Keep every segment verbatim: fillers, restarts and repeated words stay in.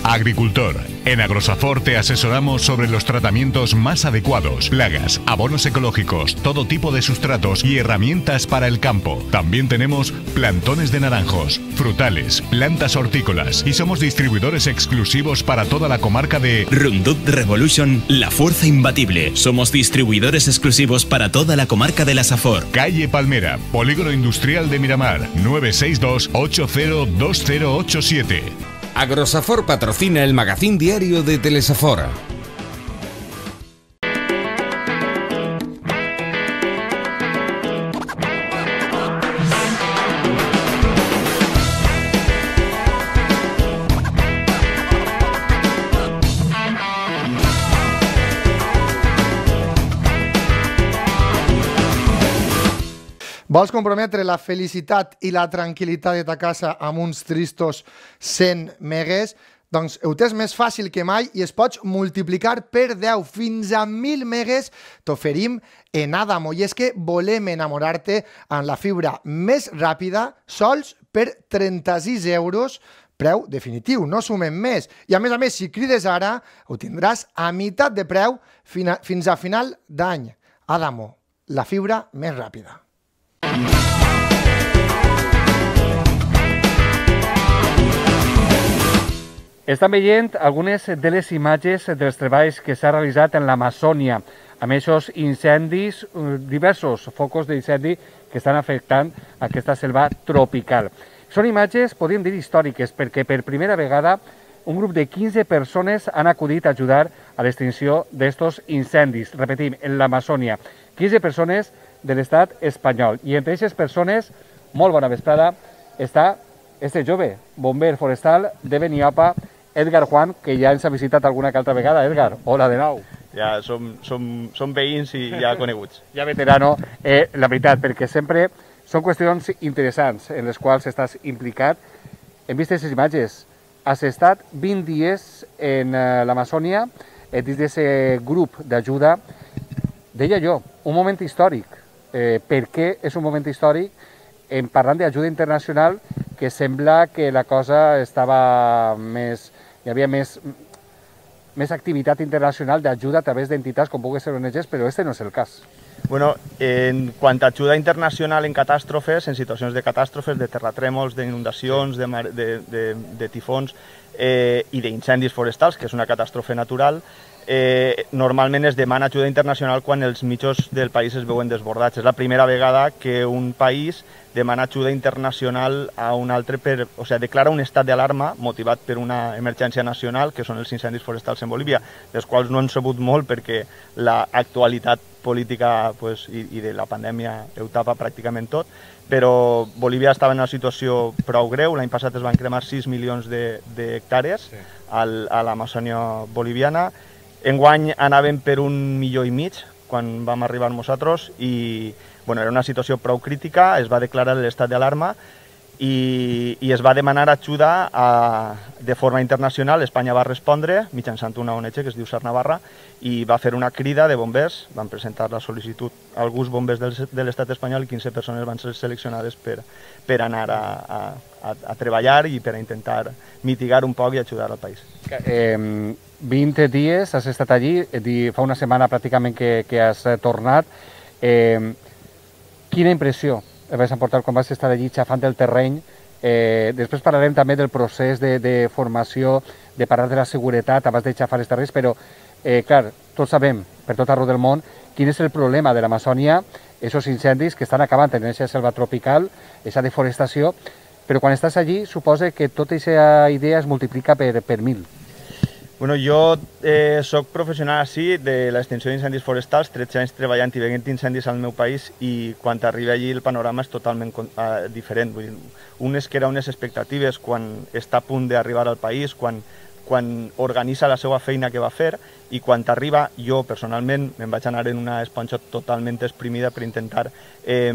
Agricultor. En Agrosafor te asesoramos sobre los tratamientos más adecuados, plagas, abonos ecológicos, todo tipo de sustratos y herramientas para el campo. También tenemos plantones de naranjos, frutales, plantas hortícolas y somos distribuidores exclusivos para toda la comarca de Roundup Revolution, la fuerza imbatible. Somos distribuidores exclusivos para toda la comarca de la Safor. Calle Palmera, Polígono Industrial de Miramar, nueve seis dos, ocho cero dos cero ocho siete. Agrosafor patrocina el magazín diario de Telesafor. Vols comprometre la felicitat i la tranquil·litat de ta casa amb uns tristos cent megues? Doncs ho tens més fàcil que mai i es pots multiplicar per deu fins a mil megues. T'oferim en Adamo. I és que volem enamorar-te amb la fibra més ràpida, sols per trenta-sis euros, preu definitiu, no sumem més. I a més a més, si crides ara, ho tindràs a meitat de preu fins a final d'any. Adamo, la fibra més ràpida. Estan veient algunes de les imatges dels treballs que s'ha realitzat en l'Amazònia, amb aquests incendis, diversos focus d'incendi que estan afectant aquesta selva tropical. Són imatges, podríem dir, històriques, perquè per primera vegada un grup de quinze persones han acudit a ajudar a l'extinció d'estos incendis. Repetim, en l'Amazònia, quinze persones de l'estat espanyol. I entre aquestes persones, molt bona vesprada, està este jove, bomber forestal de Beniapa, Edgar Juan, que ja ens ha visitat alguna que altra vegada. Edgar, hola de nou. Ja som, som, som veïns i ja coneguts. Ja veterano, eh, la veritat, perquè sempre són qüestions interessants en les quals estàs implicat. Hem vist aquestes imatges. Has estat vint dies en eh, l'Amazònia, eh, dins d'aquest grup d'ajuda. Deia jo, un moment històric. Eh, per què és un moment històric? En parlant d'ajuda internacional, que sembla que la cosa estava més... hi havia més, més activitat internacional d'ajuda a través d'entitats com pugui ser O N Ges, però este no és el cas. Bueno, en quant a ajuda internacional en catàstrofes, en situacions de catàstrofes, de terratrèmols, d'inundacions, de, de, de, de tifons eh, i d'incendis forestals, que és una catàstrofe natural, Eh, normalment es demana ajuda internacional quan els mitjans del país es veuen desbordats. És la primera vegada que un país demana ajuda internacional a un altre, per, o sigui, declara un estat d'alarma motivat per una emergència nacional, que són els incendis forestals en Bolívia, dels quals no han sabut molt perquè l'actualitat política pues, i, i de la pandèmia ho tapa pràcticament tot, però Bolívia estava en una situació prou greu. L'any passat es van cremar sis milions d'hectàrees sí. a l'Amazònia boliviana. Enguany anàvem per un milió i mig quan vam arribar nosaltres i bueno, era una situació prou crítica, es va declarar l'estat d'alarma i, i es va demanar ajuda a, de forma internacional. Espanya va respondre mitjançant una O N G que es diu SAR Navarra i va fer una crida de bombers, van presentar la sol·licitud a alguns bombers del, de l'estat espanyol i quinze persones van ser seleccionades per, per anar a, a, a treballar i per a intentar mitigar un poc i ajudar al país. Eh, vint dies has estat allí, fa una setmana pràcticament que, que has tornat. Eh, quina impressió vas emportar quan vas estar allí xafant el terreny? Eh, després parlarem també del procés de, de formació, de parlar de la seguretat abans de xafar els terrenys, però eh, clar, tots sabem, per tot arreu del món, quin és el problema de l'Amazònia, aquests incendis que estan acabant en aquesta selva tropical, aquesta deforestació, però quan estàs allí suposa que tota aquesta idea es multiplica per, per mil. Bueno, jo eh, soc professional així de l'extinció d'incendis forestals, tretze anys treballant i veient incendis al meu país i quan arriba allí el panorama és totalment uh, diferent. Vull dir, unes que eren unes expectatives quan està a punt d'arribar al país, quan, quan organitza la seva feina que va fer i quan arriba, jo personalment me'n vaig anar en una esponja totalment exprimida per intentar eh,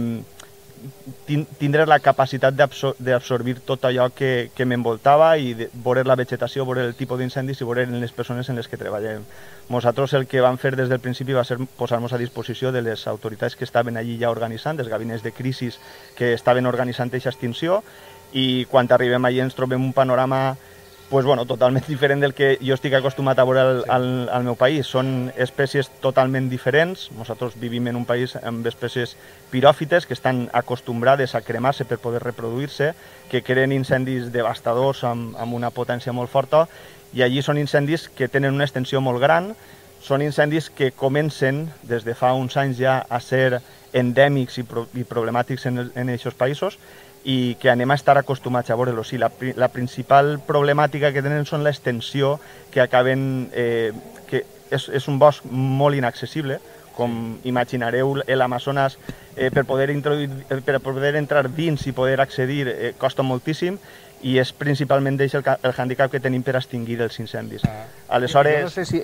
tindre la capacitat d'absorbir tot allò que, que m'envoltava i de, veure la vegetació, veure el tipus d'incendis i veure les persones en les que treballem. Nosaltres el que vam fer des del principi va ser posar-nos a disposició de les autoritats que estaven allí ja organitzant, dels gabinets de crisis que estaven organitzant aquesta extinció, i quan arribem allí ens trobem un panorama pues, bueno, totalment diferent del que jo estic acostumat a veure al, al, al meu país. Són espècies totalment diferents. Nosaltres vivim en un país amb espècies piròfites que estan acostumbrades a cremar-se per poder reproduir-se, que creen incendis devastadors amb, amb una potència molt forta, i allí són incendis que tenen una extensió molt gran, són incendis que comencen des de fa uns anys ja a ser endèmics i, pro i problemàtics en, el, en aquests països, i que anem a estar acostumats a veure-los. Sí, la, la principal problemàtica que tenen són l'extensió, que acaben... Eh, que és, és un bosc molt inaccessible, com imaginareu l'Amazones, eh, per, poder per poder entrar dins i poder accedir eh, costa moltíssim, i és principalment el, el hàndicap que tenim per extingir els incendis. Ah. Aleshores... Jo no sé si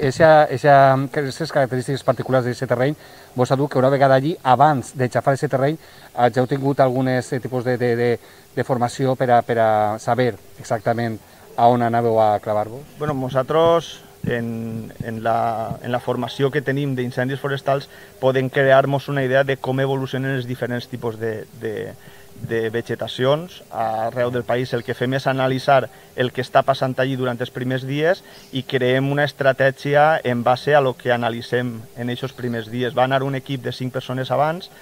aquestes característiques particulars d'aquest terreny vos ha dut que una vegada allí, abans de xafar aquest terreny, ja heu tingut alguns tipus de, de, de, de formació per a, per a saber exactament a on anàveu a clavar-vos? Bueno, nosaltres, en, en, la, en la formació que tenim d'incendis forestals, podem crear-nos una idea de com evolucionen els diferents tipus de, de, de vegetacions arreu del país. El que fem és analitzar el que està passant allí durant els primers dies i creem una estratègia en base a lo que analitzem en aquests primers dies. Va anar un equip de cinc persones abans,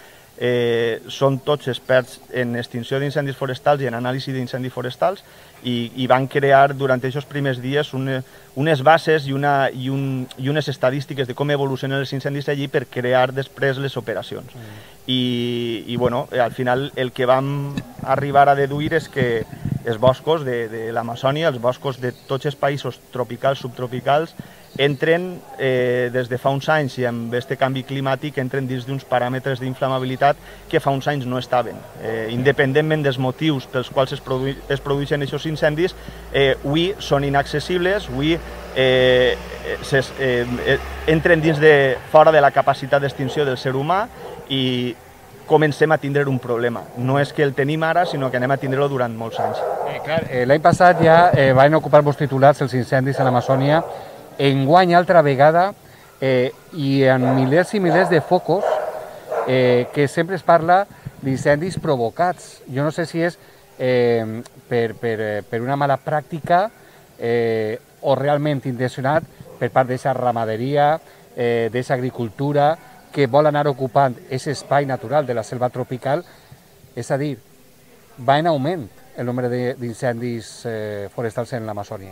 eh, són tots experts en extinció d'incendis forestals i en anàlisi d'incendis forestals, i, i van crear durant aquests primers dies une, unes bases i, una, i, un, i unes estadístiques de com evolucionen els incendis allí per crear després les operacions. Mm. I, i bueno, al final el que vam arribar a deduir és que els boscos de, de l'Amazònia, els boscos de tots els països tropicals, subtropicals, entren eh, des de fa uns anys, i amb aquest canvi climàtic entren dins d'uns paràmetres d'inflamabilitat que fa uns anys no estaven. Eh, independentment dels motius pels quals es, produ es produeixen aquests incendis, eh, avui són inaccessibles, avui eh, ses, eh, entren dins de, fora de la capacitat d'extinció del ser humà, i comencem a tindre un problema. No és que el tenim ara, sinó que anem a tindre-lo durant molts anys. Eh, eh, L'any passat ja eh, van ocupar-vos titulars els incendis a l'Amazònia. Enguany, altra vegada, eh, i en milers i milers de focus, eh, que sempre es parla d'incendis provocats. Jo no sé si és eh, per, per, per una mala pràctica eh, o realment intencionat per part d'aquesta ramaderia, eh, d'aquesta agricultura, que vol anar ocupant aquest espai natural de la selva tropical. És a dir, va en augment el nombre d'incendis eh, forestals en l'Amazònia.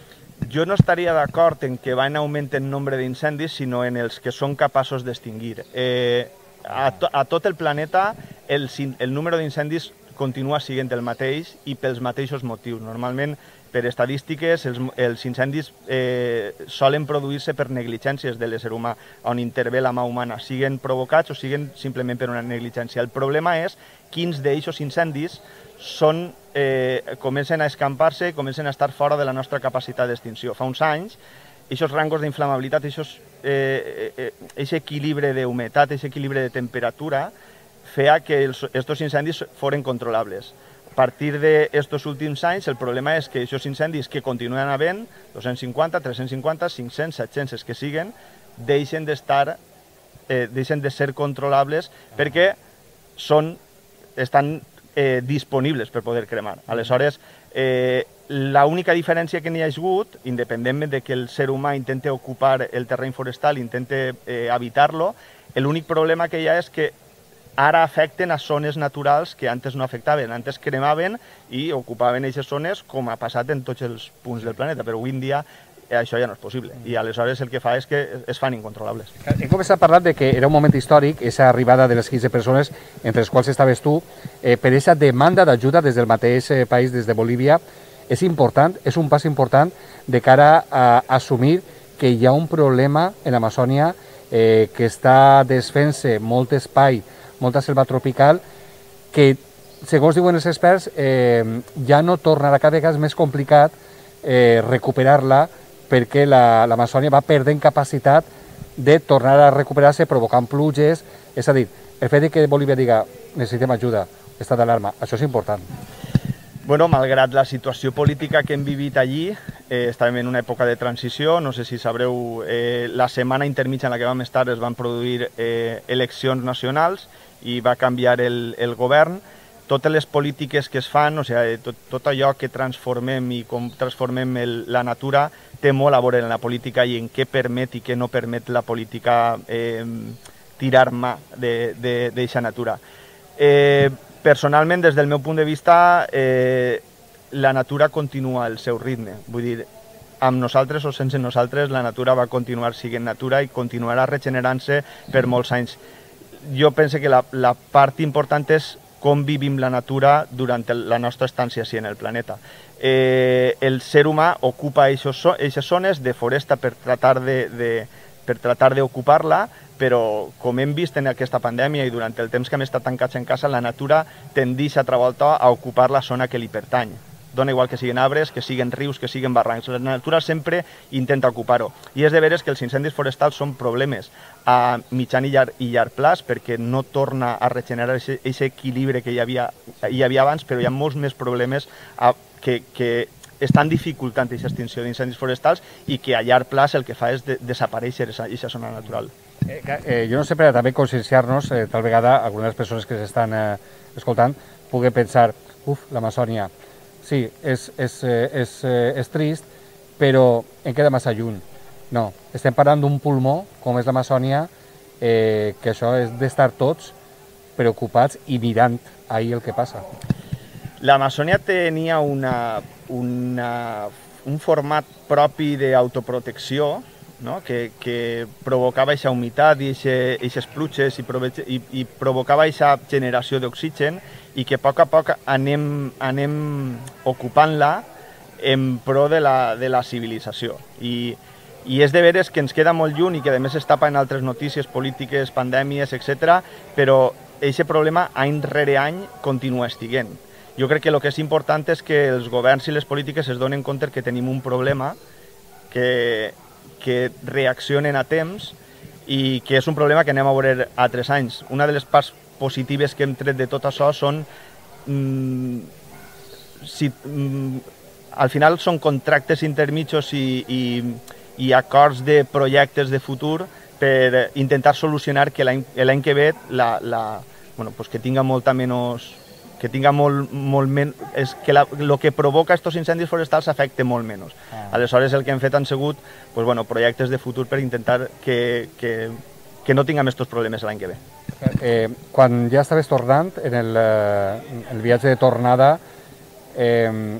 Jo no estaria d'acord en que va en augment el nombre d'incendis, sinó en els que són capaços d'extingir. Eh, a, to, a tot el planeta el, el número d'incendis continua sent el mateix i pels mateixos motius. Normalment, per estadístiques, els, els incendis eh, solen produir-se per negligències de l'ésser humà, on intervé la mà humana, siguen provocats o siguen simplement per una negligència. El problema és quins d'aquests incendis són, eh, comencen a escampar-se i comencen a estar fora de la nostra capacitat d'extinció. Fa uns anys, aquests rangos d'inflamabilitat, aquest eh, eh, equilibri d'humitat, aquest equilibri de temperatura, feia que aquests incendis foren controlables. A partir d'aquests últims anys, el problema és que aquests incendis que continuen havent, dos-cents cinquanta, tres-cents cinquanta, cinc-cents, set-cents, els que siguen, deixen d'estar, eh, deixen de ser controlables perquè són, estan eh, disponibles per poder cremar. Aleshores, eh, l'única diferència que n'hi ha hagut, independentment de que el ser humà intente ocupar el terreny forestal, intente eh, habitar-lo, l'únic problema que hi ha és que ara afecten a zones naturals que antes no afectaven. Antes cremaven i ocupaven aquestes zones, com ha passat en tots els punts del planeta, però avui en dia això ja no és possible. I aleshores el que fa és que es fan incontrolables. Hem començat parlant de que era un moment històric, aquesta arribada de les quinze persones, entre les quals estaves tu, eh, per aquesta demanda d'ajuda des del mateix eh, país, des de Bolívia. És important, és un pas important de cara a assumir que hi ha un problema en l'Amazònia eh, que està desfent-se molt espai, molta selva tropical, que, segons diuen els experts, eh, ja no tornarà, cada vegada és més complicat eh, recuperar-la, perquè l'Amazònia la, va perdent capacitat de tornar a recuperar-se provocant pluges. És a dir, el fet que Bolívia diga necessitem ajuda, estat d'alarma, això és important. Bueno, malgrat la situació política que hem vivit allí, eh, estàvem en una època de transició, no sé si sabreu, eh, la setmana intermitja en la que vam estar es van produir eh, eleccions nacionals i va canviar el, el govern. totes les polítiques que es fan, o sigui, tot, tot allò que transformem i com transformem el, la natura, té molt a veure en la política i en què permet i què no permet la política eh, tirar mà d'aquesta natura. Eh, personalment, des del meu punt de vista, eh, la natura continua el seu ritme. Vull dir, amb nosaltres o sense nosaltres, la natura va continuar sent natura i continuarà regenerant-se per molts anys. Jo penso que la, la part important és com vivim la natura durant el, la nostra estància així en el planeta. Eh, el ser humà ocupa aquestes zones de foresta per tratar de, de, per tratar d'ocupar-la, però com hem vist en aquesta pandèmia i durant el temps que hem estat tancats en casa, la natura tendeix altra volta a ocupar la zona que li pertany. Dona igual que siguin arbres, que siguin rius, que siguin barrancs. La natura sempre intenta ocupar-ho. I és de veres que els incendis forestals són problemes a mitjan i llarg, i llarg plaç perquè no torna a regenerar aquest equilibri que hi havia, hi havia abans, però hi ha molts més problemes a, que, que estan dificultant aquesta extinció d'incendis forestals i que a llarg plaç el que fa és de, desaparèixer aquesta zona natural. Eh, eh, jo no sé, per també conscienciar-nos, eh, tal vegada algunes de les persones que s'estan eh, escoltant pugui pensar, uf, l'Amazònia, sí, és, és, és, és trist, però en queda massa lluny. No, estem parlant d'un pulmó, com és l'Amazònia, eh, que això és d'estar tots preocupats i mirant ahir el que passa. L'Amazònia tenia una, una, un format propi d'autoprotecció, no? que, que provocava aquesta humitat i aquestes pluges i, i, i provocava aquesta generació d'oxigen i que a poc a poc anem, anem ocupant-la en pro de la, de la civilització. I, I és de veres que ens queda molt lluny i que a més es tapa en altres notícies polítiques, pandèmies, etcètera, però aquest problema any rere any continua estiguent. Jo crec que el que és important és que els governs i les polítiques es donen compte que tenim un problema, que que reaccionen a temps i que és un problema que anem a veure a tres anys. Una de les parts positives que hem tret de tot això són... Mm, si, mm, al final són contractes intermitjos i, i, i acords de projectes de futur per intentar solucionar que l'any que ve la, la, bueno, pues que tinga molta menys... que tinga molt, molt menys... És que el que provoca aquests incendis forestals afecta molt menys. Ah. Aleshores, el que hem fet han sigut pues, bueno, projectes de futur per intentar que, que, que no tinguem aquests problemes l'any que ve. Eh, quan ja estaves tornant, en el, eh, el viatge de tornada, eh,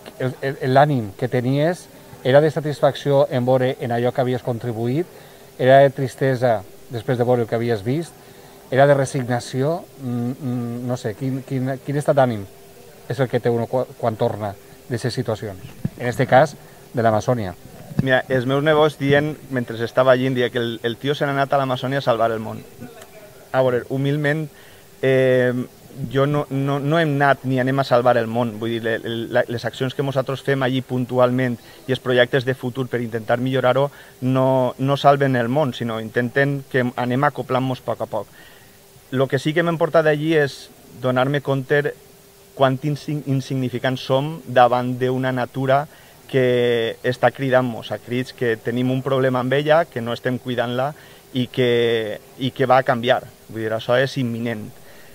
l'ànim que tenies era de satisfacció en veure en allò que havies contribuït, era de tristesa després de veure el que havies vist, era de resignació, no sé, quin, quin, quin estat d'ànim és el que té uno quan torna d'aquestes situacions? En aquest cas, de l'Amazònia. Mira, els meus nebots dient, mentre estava allí, dia que el, el tio se n'ha anat a l'Amazònia a salvar el món. A veure, humilment, eh, jo no, no, no hem anat ni anem a salvar el món. Vull dir, les, les accions que nosaltres fem allí puntualment i els projectes de futur per intentar millorar-ho no, no salven el món, sinó intenten que anem acoplant-nos a poc a poc. El que sí que m'hem portat d'allí és donar-me compte quant insignificants som davant d'una natura que està cridant-nos a crits que tenim un problema amb ella, que no estem cuidant-la i que, i que va a canviar. Vull dir, això és imminent.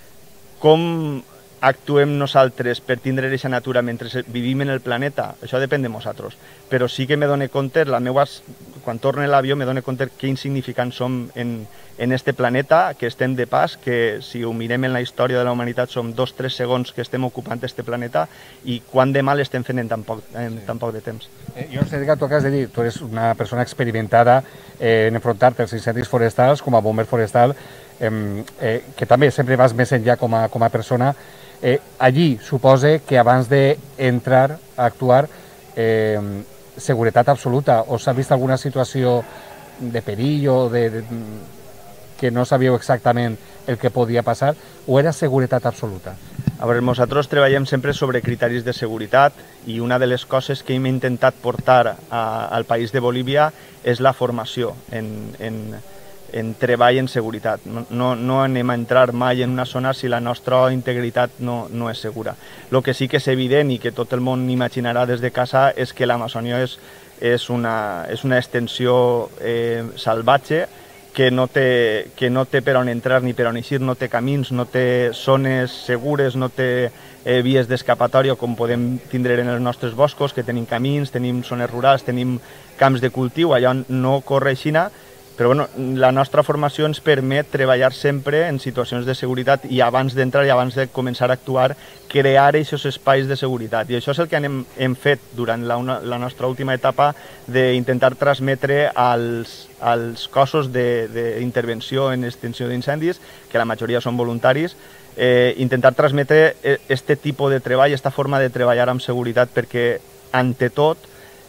Com actuem nosaltres per tindre aquesta natura mentre vivim en el planeta? Això depèn de nosaltres. Però sí que me dono compte, la meua, quan torno en l'avió, me dono compte que insignificants som en, en este planeta, que estem de pas, que si ho mirem en la història de la humanitat som dos o tres segons que estem ocupant este planeta i quant de mal estem fent en tan poc, en tan poc de temps. Eh, jo no sé, tu acabes de dir, tu eres una persona experimentada eh, en enfrontar-te als incendis forestals com a bomber forestal, eh, eh, que també sempre vas més enllà com a, com a persona. Eh, allí supose que abans d'entrar a actuar eh, seguretat absoluta, o s'ha vist alguna situació de perill o de, de, que no sabíeu exactament el que podia passar, o era seguretat absoluta? A veure, nosaltres treballem sempre sobre criteris de seguretat i una de les coses que hem intentat portar a, al país de Bolívia és la formació en, en, en treball en seguretat. No, no anem a entrar mai en una zona si la nostra integritat no, no és segura. El que sí que és evident i que tot el món imaginarà des de casa és que l'Amazònia és, és, una, és una extensió eh, salvatge que no té, que no té per on entrar ni per on eixir, no té camins, no té zones segures, no té eh, vies d'escapatòria com podem tindre en els nostres boscos, que tenim camins, tenim zones rurals, tenim camps de cultiu, allò no corre així. Però bueno, la nostra formació ens permet treballar sempre en situacions de seguretat i abans d'entrar i abans de començar a actuar, crear aquests espais de seguretat. I això és el que hem, hem fet durant la, una, la nostra última etapa d'intentar transmetre als, als cossos d'intervenció en extinció d'incendis, que la majoria són voluntaris, eh, intentar transmetre aquest tipus de treball, aquesta forma de treballar amb seguretat, perquè, ante tot,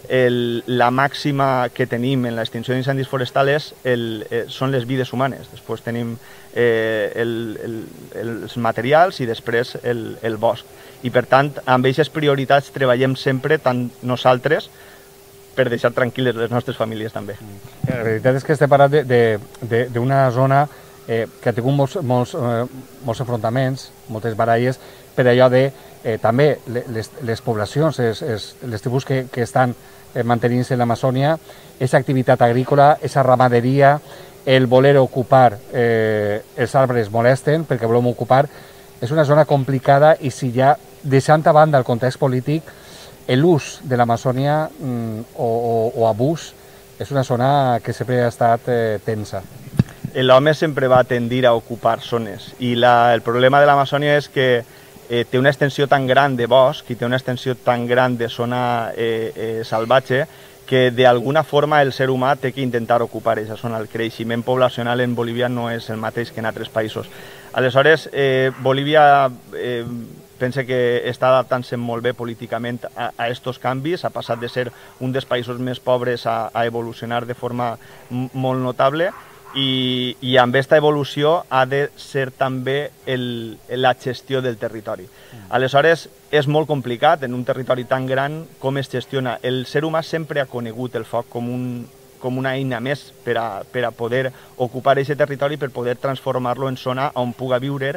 El, la màxima que tenim en l'extinció d'incendis forestals el, eh, són les vides humanes. Després tenim eh, el, el, els materials i després el, el bosc. I per tant, amb aquestes prioritats treballem sempre, tant nosaltres, per deixar tranquil·les les nostres famílies també. La veritat és que estem parlant d'una zona eh, que ha tingut molts, molts, eh, molts enfrontaments, moltes baralles, per allò de eh, també les, les poblacions, les, les tribus que, que estan eh, mantenint-se en l'Amazònia, aquesta activitat agrícola, aquesta ramaderia, el voler ocupar eh, els arbres molesten perquè volem ocupar, és una zona complicada i si ja, deixant a banda el context polític, l'ús de l'Amazònia mm, o, o, o abús és una zona que sempre ha estat eh, tensa. L'home sempre va tendir a ocupar zones i la, el problema de l'Amazònia és que eh, té una extensió tan gran de bosc i té una extensió tan gran de zona eh, eh, salvatge que d'alguna forma el ser humà té que intentar ocupar aquesta zona. El creixement poblacional en Bolívia no és el mateix que en altres països. Aleshores, eh, Bolívia eh, pensa que està adaptant-se molt bé políticament a aquests canvis, ha passat de ser un dels països més pobres a, a evolucionar de forma molt notable. I, i amb aquesta evolució ha de ser també el, la gestió del territori. Aleshores, és molt complicat en un territori tan gran com es gestiona. El ser humà sempre ha conegut el foc com, un, com una eina més per a, per a poder ocupar aquest territori, per poder transformar-lo en zona on puga viure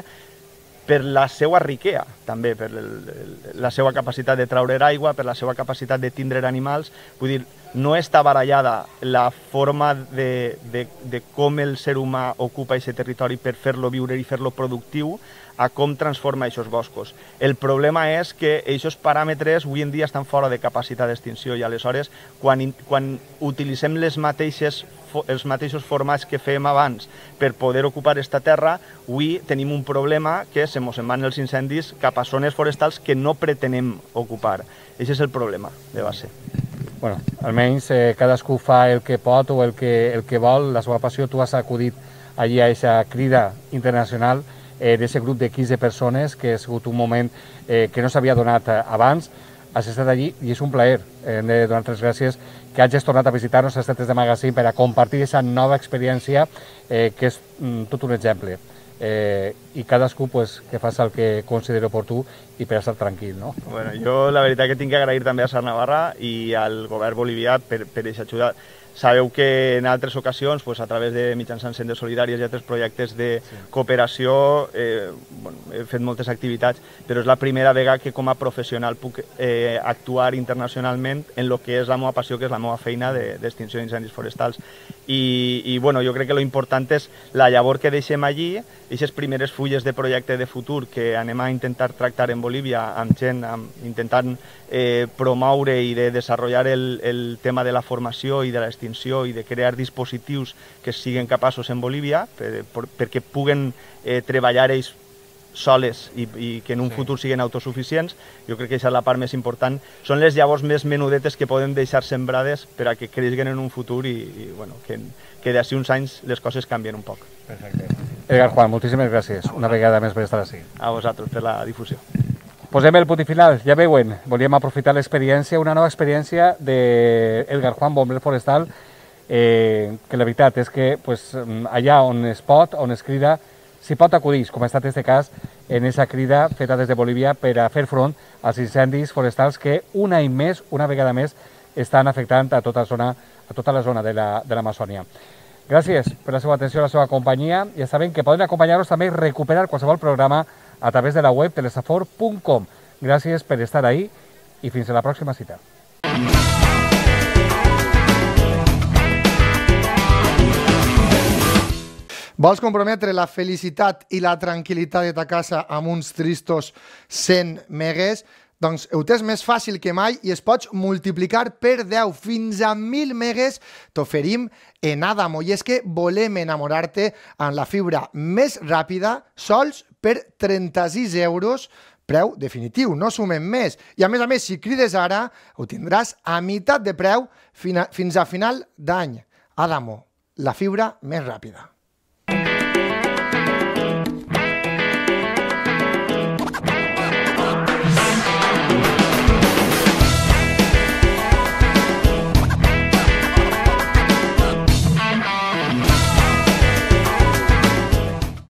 per la seva riquea, també, per el, la seva capacitat de treure aigua, per la seva capacitat de tindre animals. Vull dir, no està barallada la forma de, de, de com el ser humà ocupa aquest territori per fer-lo viure i fer-lo productiu a com transforma aquests boscos. El problema és que aquests paràmetres avui en dia estan fora de capacitat d'extinció i aleshores quan, quan utilitzem les mateixes, els mateixos formats que fèiem abans per poder ocupar aquesta terra, avui tenim un problema que se mos en van els incendis cap a zones forestals que no pretenem ocupar. Aquest és el problema de base. Bueno, almenys eh, cadascú fa el que pot o el que, el que vol, la seva passió. Tu has acudit allí a aquesta crida internacional eh, d'aquest grup de quinze persones, que ha sigut un moment eh, que no s'havia donat abans. Has estat allí i és un plaer. Hem de donar-te les gràcies que hagis tornat a visitar-nos a Estretes de Magazine per a compartir aquesta nova experiència eh, que és mm, tot un exemple. Eh, i cadascú pues, que faci el que consideri oportú i per estar tranquil, no? Bueno, jo la veritat que tinc que agrair també a Sar Navarra i al govern bolivià per, per aquesta ajuda. Sabeu que en altres ocasions, pues, a través de mitjançant sendes solidàries i altres projectes de sí. cooperació, eh, bueno, he fet moltes activitats, però és la primera vegada que com a professional puc eh, actuar internacionalment en el que és la meva passió, que és la meva feina d'extinció de, d'incendis forestals. I, i bueno, jo crec que l'important és la llavor que deixem allí, aquestes primeres fulles de projecte de futur que anem a intentar tractar en Bolívia amb gent, amb, intentant eh, promoure i de desenvolupar el, el tema de la formació i de l'extinció i de crear dispositius que siguin capaços en Bolívia per, per, perquè puguen eh, treballar ells soles i, i que en un sí. futur siguin autosuficients. Jo crec que aquesta és la part més important. Són les llavors més menudetes que poden deixar sembrades per a que creixin en un futur i, i bueno, que, que d'ací uns anys les coses canvien un poc. Perfecte. Edgar Juan, moltíssimes gràcies una vegada més per estar així. A vosaltres per la difusió. Posem el punt i final, ja veuen, volíem aprofitar l'experiència, una nova experiència d'Edgar Juan, bomber forestal, eh, que la veritat és que pues, allà on es pot, on es crida, s'hi pot acudir, com ha estat aquest cas, en aquesta crida feta des de Bolívia per a fer front als incendis forestals que un any més, una vegada més, estan afectant a tota la zona, a tota la zona de l'Amazònia. Gràcies per la seva atenció, la seva companyia. Ja saben que poden acompanyar-nos també i recuperar qualsevol programa a través de la web telesafor punt com. Gràcies per estar ahí i fins a la pròxima cita. Vols comprometre la felicitat i la tranquil·litat de ta casa amb uns tristos cent megues? Doncs ho tens més fàcil que mai i es pots multiplicar per deu fins a mil megues t'oferim en Adamo. I és que volem enamorar-te amb la fibra més ràpida sols per trenta-sis euros, preu definitiu, no sumem més. I a més a més, si crides ara, ho tindràs a meitat de preu fins a final d'any. Adamo, la fibra més ràpida.